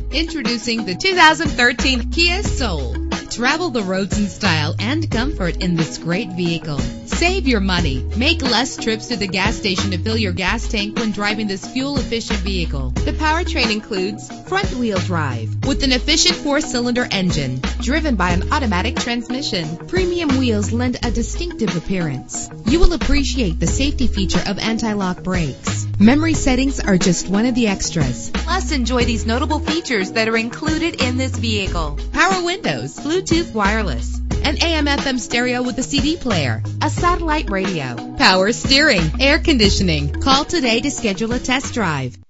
Introducing the 2013 Kia Soul. Travel the roads in style and comfort in this great vehicle. Save your money. Make less trips to the gas station to fill your gas tank when driving this fuel-efficient vehicle. The powertrain includes front-wheel drive with an efficient 4-cylinder engine driven by an automatic transmission. Premium wheels lend a distinctive appearance. You will appreciate the safety feature of anti-lock brakes. Memory settings are just one of the extras. Plus, enjoy these notable features that are included in this vehicle: power windows, Bluetooth wireless, an AM/FM stereo with a CD player, a satellite radio, power steering, air conditioning. Call today to schedule a test drive.